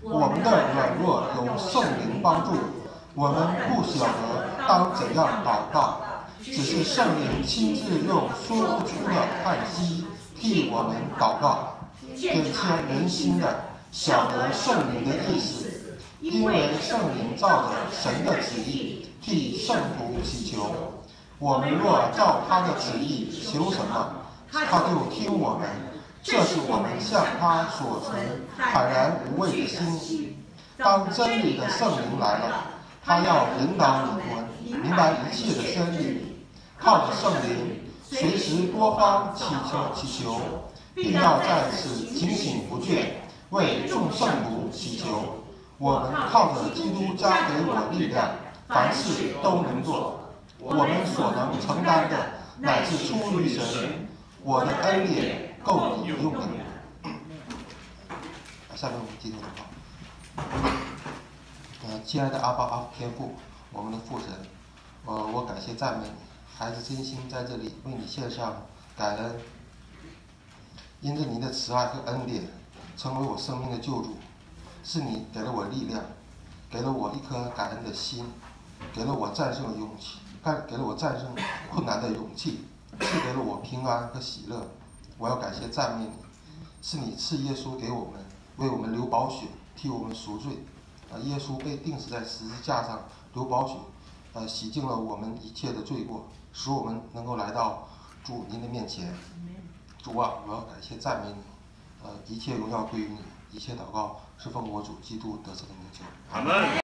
我们的软弱有圣灵帮助，我们不晓得当怎样祷告，只是圣灵亲自用说不出的叹息替我们祷告，给牵人心的晓得圣灵的意思，因为圣灵照着神的旨意替圣徒祈求。我们若照他的旨意求什么，他就听我们。这是我们向他所存坦然无畏的心。当真理的圣灵来了，他要引导你们明白一切的真理，靠着圣灵随时多方祈求，并要在此警醒不倦，为众圣徒祈求。我们靠着基督加给我力量，凡事都能做。我们所能承担的乃是出于神，我的恩典够你用的。下面我们今天的祷告。亲爱的阿爸天父，我们的父神，我感谢赞美你，孩子真心在这里为你献上感恩，因着你的慈爱和恩典，成为我生命的救主。是你给了我力量，给了我一颗感恩的心，给了我战胜的勇气，给了我战胜困难的勇气，赐给了我平安和喜乐。我要感谢赞美你，是你赐耶稣给我们，为我们流宝血，替我们赎罪。耶稣被钉死在十字架上，流宝血，洗净了我们一切的罪过，使我们能够来到主您的面前。主啊，我要感谢赞美你，一切荣耀归于你，一切祷告是奉我主基督得胜的名求。阿们。